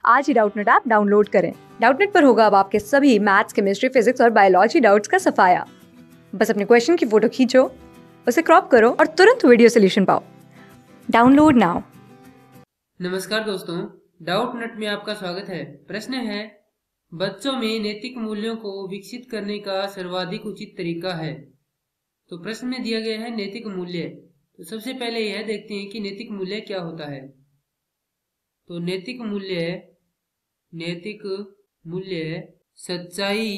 आज ही Doubtnet app download करें। डाउटनेट पर होगा अब आपके सभी मैथ्स, केमिस्ट्री, फिजिक्स और बायोलॉजी डाउट्स का सफाया। बस अपने क्वेश्चन की फोटो खींचो, उसे क्रॉप करो और तुरंत वीडियो सोल्यूशन पाओ। Download now. नमस्कार दोस्तों, डाउटनेट में आपका स्वागत है। प्रश्न है, बच्चों में नैतिक मूल्यों को विकसित करने का सर्वाधिक उचित तरीका है। तो प्रश्न में दिया गया है नैतिक मूल्य। तो सबसे पहले यह देखते हैं कि नैतिक मूल्य क्या होता है। तो नैतिक मूल्य सच्चाई,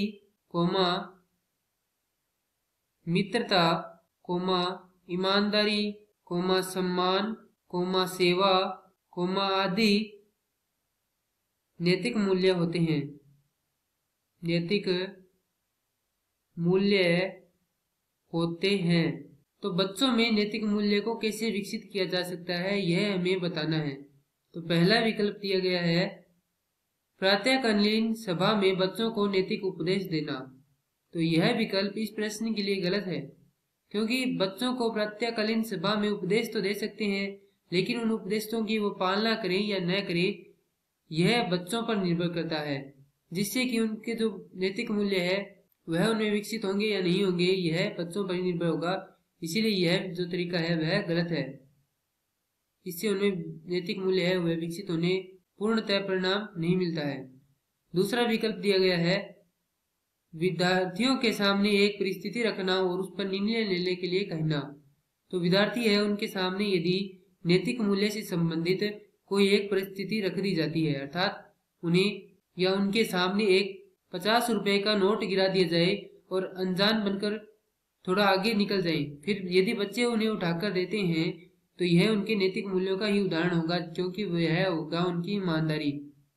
मित्रता, ईमानदारी, सम्मान, सेवा, आदि नैतिक मूल्य होते हैं। नैतिक मूल्य होते हैं। तो बच्चों में नैतिक मूल्य को कैसे विकसित किया जा सकता है, यह हमें बताना है। तो पहला विकल्प दिया गया है, प्रातःकालीन सभा में बच्चों को नैतिक उपदेश देना। तो यह विकल्प इस प्रश्न के लिए गलत है, क्योंकि बच्चों को प्रातःकालीन सभा में उपदेश तो दे सकते हैं, लेकिन उन उपदेशों की वो पालना करें या न करें, यह बच्चों पर निर्भर करता है। जिससे कि उनके जो नैतिक मूल्य है वह उनमें विकसित होंगे या नहीं होंगे, यह बच्चों पर निर्भर होगा। इसीलिए यह जो तरीका है वह गलत है। इससे उनमें नैतिक मूल्य है वह विकसित होने पूर्णतः परिणाम नहीं मिलता है। दूसरा विकल्प दिया गया है, विद्यार्थियों के सामने एक परिस्थिति रखना और उस पर निर्णय लेने के लिए कहना। तो विद्यार्थी है, उनके सामने यदि नैतिक मूल्य से संबंधित कोई एक परिस्थिति रख दी जाती है, अर्थात उन्हें या उनके सामने एक 50 रुपए का नोट गिरा दिया जाए और अनजान बनकर थोड़ा आगे निकल जाए, फिर यदि बच्चे उन्हें उठाकर देते हैं, तो यह उनके नैतिक मूल्यों का ही उदाहरण होगा, क्योंकि वह होगा उनकी ईमानदारी।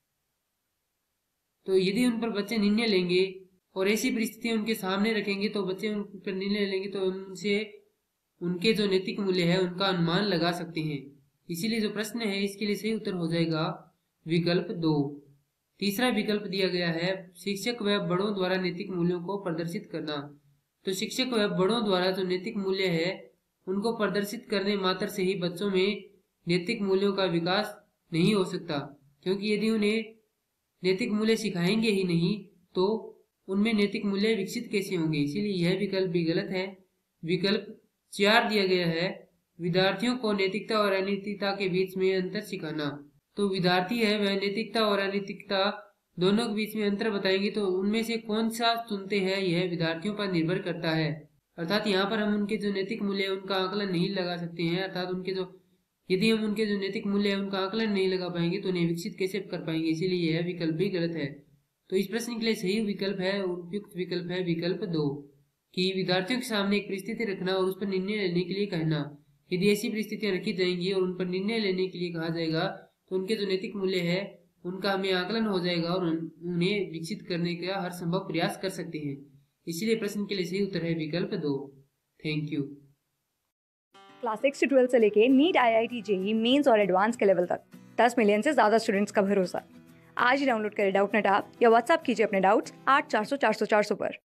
तो यदि उन पर बच्चे निर्णय लेंगे और ऐसी परिस्थिति उनके सामने रखेंगे, तो बच्चे उन पर निर्णय लेंगे, तो उनसे उनके जो नैतिक मूल्य है उनका अनुमान लगा सकते हैं। इसीलिए जो प्रश्न है इसके लिए सही उत्तर हो जाएगा विकल्प 2। तीसरा विकल्प दिया गया है, शिक्षक व बड़ों द्वारा नैतिक मूल्यों को प्रदर्शित करना। तो शिक्षक व बड़ों द्वारा जो नैतिक मूल्य है उनको प्रदर्शित करने मात्र से ही बच्चों में नैतिक मूल्यों का विकास नहीं हो सकता, क्योंकि यदि उन्हें नैतिक मूल्य सिखाएंगे ही नहीं तो उनमें नैतिक मूल्य विकसित कैसे होंगे। इसीलिए यह विकल्प भी गलत है। विकल्प 4 दिया गया है, विद्यार्थियों को नैतिकता और अनैतिकता के बीच में अंतर सिखाना। तो विद्यार्थी है वह नैतिकता और अनैतिकता दोनों के बीच में अंतर बताएंगे, तो उनमें से कौन सा चुनते हैं यह विद्यार्थियों पर निर्भर करता है। अर्थात यहाँ पर हम उनके जो नैतिक मूल्य है उनका आकलन नहीं लगा सकते हैं। अर्थात यदि हम उनके जो नैतिक मूल्य है उनका आकलन नहीं लगा पाएंगे तो उन्हें विकसित कैसे कर पाएंगे। इसीलिए यह विकल्प भी गलत है। तो इस प्रश्न के लिए सही विकल्प है, उपयुक्त विकल्प है विकल्प 2, कि विद्यार्थियों के सामने एक परिस्थिति रखना और उस पर निर्णय लेने के लिए कहना। यदि ऐसी परिस्थितियां रखी जाएंगी और उन पर निर्णय लेने के लिए कहा जाएगा, तो उनके जो नैतिक मूल्य है उनका हमें आकलन हो जाएगा और उन्हें विकसित करने का हर संभव प्रयास कर सकते हैं। इसीलिए प्रश्न के लिए सही उत्तर है विकल्प 2। Thank you. क्लास 6 से 12 से लेके नीट, IIT, JEE मेंस और एडवांस के लेवल तक 10 मिलियन से ज्यादा स्टूडेंट्स का भरोसा। आज ही डाउनलोड करें डाउटनेट ऐप या व्हाट्सएप कीजिए अपने डाउट्स 8400 400 400 पर।